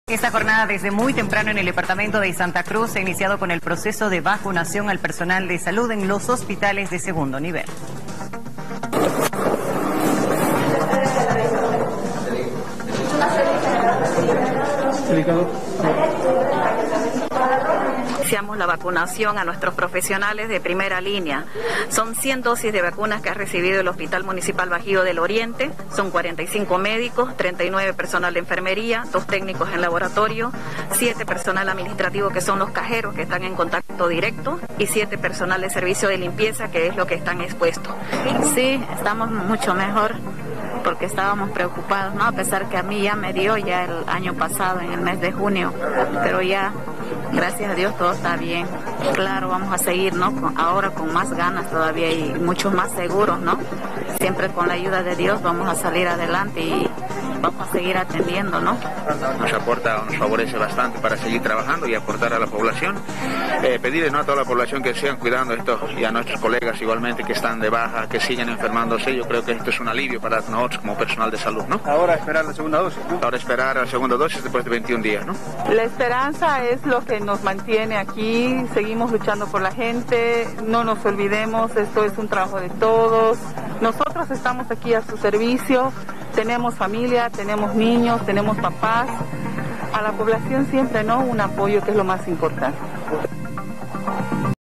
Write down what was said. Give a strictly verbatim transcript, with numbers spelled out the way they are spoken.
Esta jornada desde muy temprano en el departamento de Santa Cruz se ha iniciado con el proceso de vacunación al personal de salud en los hospitales de segundo nivel. Iniciamos la vacunación a nuestros profesionales de primera línea. Son cien dosis de vacunas que ha recibido el Hospital Municipal Bajío del Oriente. Son cuarenta y cinco médicos, treinta y nueve personal de enfermería, dos técnicos en laboratorio, siete personal administrativo que son los cajeros que están en contacto directo y siete personal de servicio de limpieza que es lo que están expuestos. Sí, estamos mucho mejor porque estábamos preocupados, ¿no? A pesar que a mí ya me dio ya el año pasado, en el mes de junio, pero ya, gracias a Dios, todo está bien. Claro, vamos a seguir, ¿no? Con, ahora con más ganas todavía y mucho más seguros, ¿no? Siempre con la ayuda de Dios vamos a salir adelante y vamos a seguir atendiendo, ¿no? Nos aporta, nos favorece bastante para seguir trabajando y aportar a la población. Eh, pedirle, ¿no?, a toda la población que sigan cuidando esto y a nuestros colegas igualmente que están de baja, que siguen enfermándose. Yo creo que esto es un alivio para nosotros como personal de salud, ¿no? Ahora esperar la segunda dosis, ¿no? Ahora esperar la segunda dosis después de veintiún días, ¿no? La esperanza es lo que nos mantiene aquí, seguimos luchando por la gente, no nos olvidemos, esto es un trabajo de todos. Nosotros estamos aquí a su servicio, tenemos familia, tenemos niños, tenemos papás. A la población siempre, ¿no?, un apoyo que es lo más importante.